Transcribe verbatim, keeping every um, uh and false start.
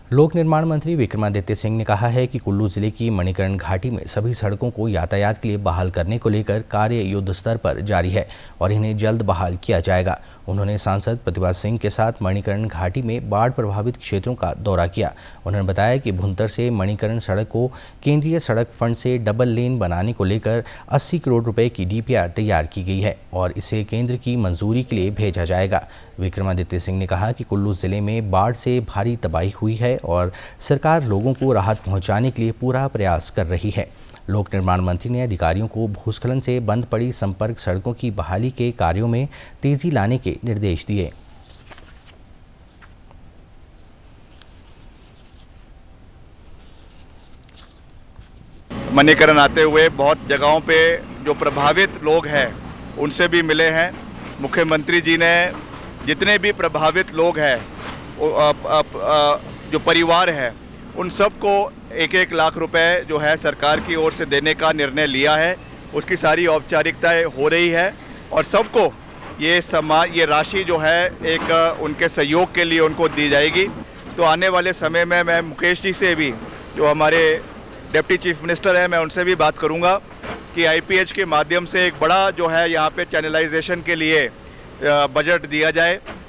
लोक निर्माण मंत्री विक्रमादित्य सिंह ने कहा है कि कुल्लू जिले की मणिकर्ण घाटी में सभी सड़कों को यातायात के लिए बहाल करने को लेकर कार्य युद्ध स्तर पर जारी है और इन्हें जल्द बहाल किया जाएगा। उन्होंने सांसद प्रतिभा सिंह के साथ मणिकर्ण घाटी में बाढ़ प्रभावित क्षेत्रों का दौरा किया। उन्होंने बताया कि भुंतर से मणिकर्ण सड़क को केंद्रीय सड़क फंड से डबल लेन बनाने को लेकर अस्सी करोड़ रुपए की डी पी आर तैयार की गई है और इसे केंद्र की मंजूरी के लिए भेजा जाएगा। विक्रमादित्य सिंह ने कहा कि कुल्लू जिले में बाढ़ से भारी तबाही हुई है और सरकार लोगों को राहत पहुंचाने के लिए पूरा प्रयास कर रही है। लोक निर्माण मंत्री ने अधिकारियों को भूस्खलन से बंद पड़ी संपर्क सड़कों की बहाली के कार्यों में तेजी लाने के निर्देश दिए। मणिकर्ण आते हुए बहुत जगहों पे जो प्रभावित लोग हैं उनसे भी मिले हैं। मुख्यमंत्री जी ने जितने भी प्रभावित लोग हैं जो परिवार है उन सबको एक एक लाख रुपए जो है सरकार की ओर से देने का निर्णय लिया है। उसकी सारी औपचारिकताएं हो रही है और सबको ये समा ये राशि जो है एक उनके सहयोग के लिए उनको दी जाएगी। तो आने वाले समय में मैं मुकेश जी से भी, जो हमारे डिप्टी चीफ मिनिस्टर हैं, मैं उनसे भी बात करूंगा कि आई पी एच के माध्यम से एक बड़ा जो है यहाँ पे चैनलाइजेशन के लिए बजट दिया जाए